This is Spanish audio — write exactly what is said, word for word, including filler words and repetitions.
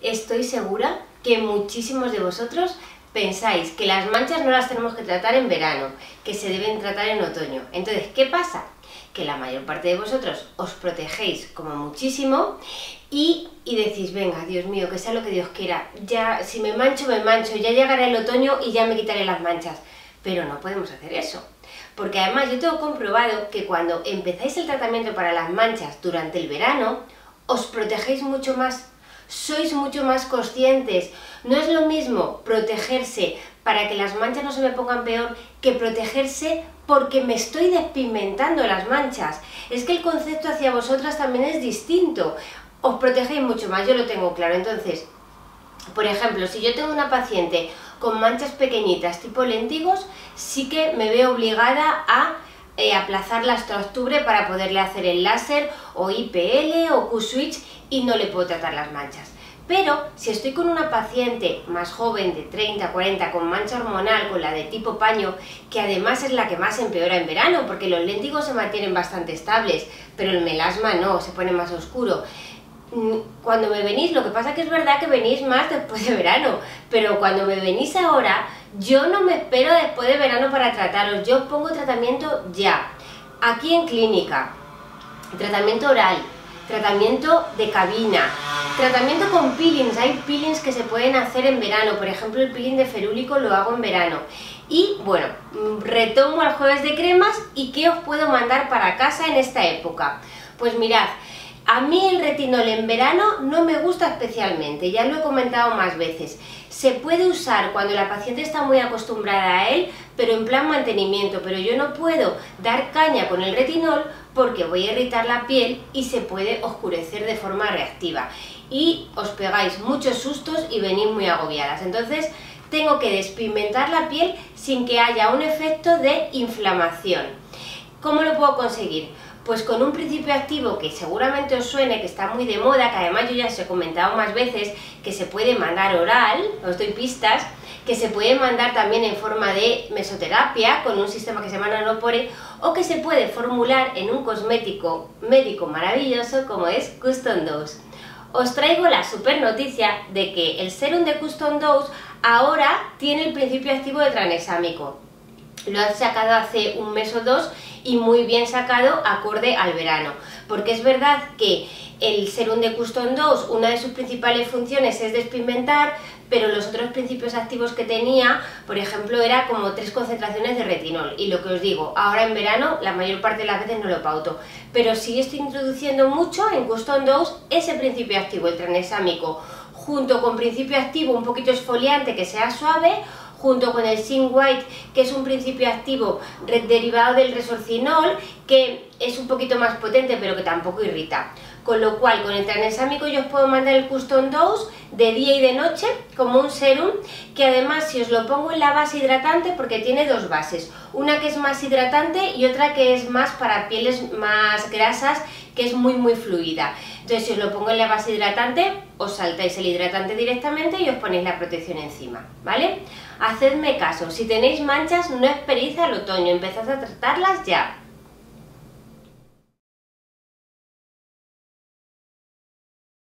Estoy segura que muchísimos de vosotros pensáis que las manchas no las tenemos que tratar en verano, que se deben tratar en otoño. Entonces, ¿qué pasa? Que la mayor parte de vosotros os protegéis como muchísimo y, y decís, venga, Dios mío, que sea lo que Dios quiera, ya si me mancho, me mancho, ya llegará el otoño y ya me quitaré las manchas. Pero no podemos hacer eso, porque además yo tengo comprobado que cuando empezáis el tratamiento para las manchas durante el verano, os protegéis mucho más, sois mucho más conscientes. No es lo mismo protegerse para que las manchas no se me pongan peor que protegerse porque me estoy despigmentando las manchas. Es que el concepto hacia vosotras también es distinto. Os protegéis mucho más, yo lo tengo claro. Entonces, por ejemplo, si yo tengo una paciente con manchas pequeñitas tipo léntigos, sí que me veo obligada a eh, aplazarla hasta octubre para poderle hacer el láser o I P L o Q-switch y no le puedo tratar las manchas. Pero si estoy con una paciente más joven de treinta, cuarenta, con mancha hormonal, con la de tipo paño, que además es la que más empeora en verano, porque los léntigos se mantienen bastante estables, pero el melasma no, se pone más oscuro. Cuando me venís, lo que pasa que es verdad que venís más después de verano, pero cuando me venís ahora, yo no me espero después de verano para trataros, yo pongo tratamiento ya, aquí en clínica, tratamiento oral, tratamiento de cabina, tratamiento con peelings. Hay peelings que se pueden hacer en verano, por ejemplo el peeling de ferúlico lo hago en verano. Y bueno, retomo al jueves de cremas. ¿Y qué os puedo mandar para casa en esta época? Pues mirad, a mí el retinol en verano no me gusta especialmente, ya lo he comentado más veces. Se puede usar cuando la paciente está muy acostumbrada a él, pero en plan mantenimiento, pero yo no puedo dar caña con el retinol porque voy a irritar la piel y se puede oscurecer de forma reactiva. Y os pegáis muchos sustos y venís muy agobiadas. Entonces tengo que despigmentar la piel sin que haya un efecto de inflamación. ¿Cómo lo puedo conseguir? Pues con un principio activo que seguramente os suene, que está muy de moda, que además yo ya os he comentado más veces, que se puede mandar oral, os doy pistas, que se puede mandar también en forma de mesoterapia con un sistema que se llama Nanopore, o que se puede formular en un cosmético médico maravilloso como es Custom Dose. Os traigo la super noticia de que el serum de Custom Dose ahora tiene el principio activo de tranexámico. Lo han sacado hace un mes o dos y muy bien sacado acorde al verano, porque es verdad que el serum de Custom Dose, una de sus principales funciones es despigmentar, pero los otros principios activos que tenía, por ejemplo, era como tres concentraciones de retinol, y lo que os digo, ahora en verano la mayor parte de las veces no lo pauto, pero sí estoy introduciendo mucho en Custom Dose ese principio activo, el tranexámico, junto con principio activo un poquito exfoliante que sea suave, junto con el Zinc White, que es un principio activo derivado del resorcinol, que es un poquito más potente pero que tampoco irrita. Con lo cual, con el tranexámico yo os puedo mandar el Custom Dose de día y de noche como un serum, que además si os lo pongo en la base hidratante, porque tiene dos bases, una que es más hidratante y otra que es más para pieles más grasas, que es muy muy fluida. Entonces si os lo pongo en la base hidratante, os saltáis el hidratante directamente y os ponéis la protección encima, ¿vale? Hacedme caso, si tenéis manchas no esperéis al otoño, empezad a tratarlas ya.